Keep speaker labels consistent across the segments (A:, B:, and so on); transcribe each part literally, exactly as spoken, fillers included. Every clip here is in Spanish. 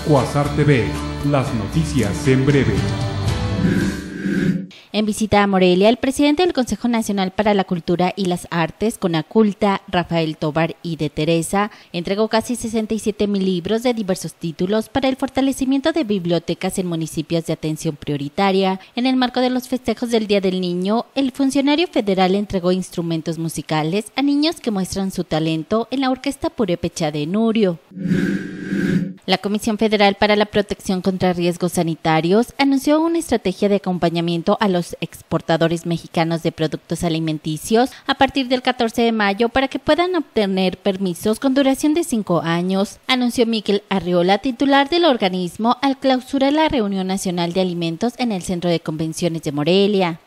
A: Quasar T V, las noticias en breve.
B: En visita a Morelia, el presidente del Consejo Nacional para la Cultura y las Artes, CONACULTA, Rafael Tovar y de Teresa, entregó casi sesenta y siete mil libros de diversos títulos para el fortalecimiento de bibliotecas en municipios de atención prioritaria. En el marco de los festejos del Día del Niño, el funcionario federal entregó instrumentos musicales a niños que muestran su talento en la Orquesta Purépecha de Nurio. La Comisión Federal para la Protección contra Riesgos Sanitarios anunció una estrategia de acompañamiento a los exportadores mexicanos de productos alimenticios a partir del catorce de mayo para que puedan obtener permisos con duración de cinco años, anunció Miquel Arriola, titular del organismo, al clausurar la Reunión Nacional de Alimentos en el Centro de Convenciones de Morelia.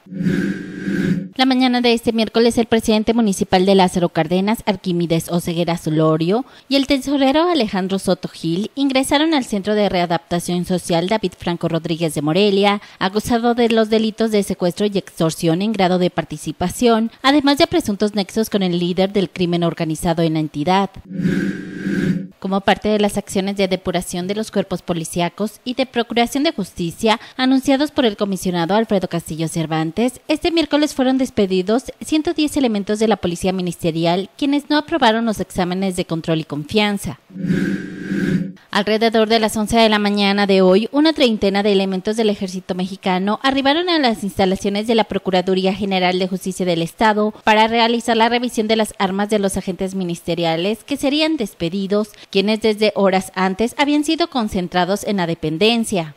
B: La mañana de este miércoles, el presidente municipal de Lázaro Cárdenas, Arquímedes Oseguera Solorio, y el tesorero Alejandro Soto Gil ingresaron al Centro de Readaptación Social David Franco Rodríguez de Morelia, acusado de los delitos de secuestro y extorsión en grado de participación, además de presuntos nexos con el líder del crimen organizado en la entidad. Como parte de las acciones de depuración de los cuerpos policíacos y de procuración de justicia anunciados por el comisionado Alfredo Castillo Cervantes, este miércoles fueron despedidos ciento diez elementos de la Policía Ministerial, quienes no aprobaron los exámenes de control y confianza. Alrededor de las once de la mañana de hoy, una treintena de elementos del Ejército Mexicano arribaron a las instalaciones de la Procuraduría General de Justicia del Estado para realizar la revisión de las armas de los agentes ministeriales que serían despedidos, quienes desde horas antes habían sido concentrados en la dependencia.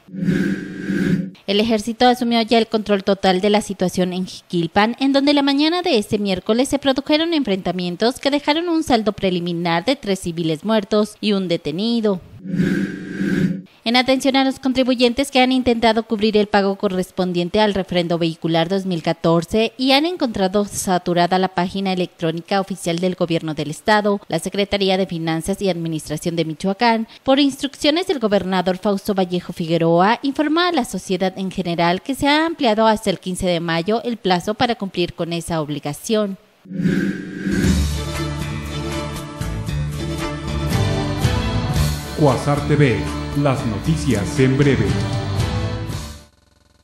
B: El ejército asumió ya el control total de la situación en Jiquilpan, en donde la mañana de este miércoles se produjeron enfrentamientos que dejaron un saldo preliminar de tres civiles muertos y un detenido. En atención a los contribuyentes que han intentado cubrir el pago correspondiente al refrendo vehicular dos mil catorce y han encontrado saturada la página electrónica oficial del Gobierno del Estado, la Secretaría de Finanzas y Administración de Michoacán, por instrucciones del gobernador Fausto Vallejo Figueroa, informa a la sociedad en general que se ha ampliado hasta el quince de mayo el plazo para cumplir con esa obligación.
A: Quasar T V, las noticias en breve.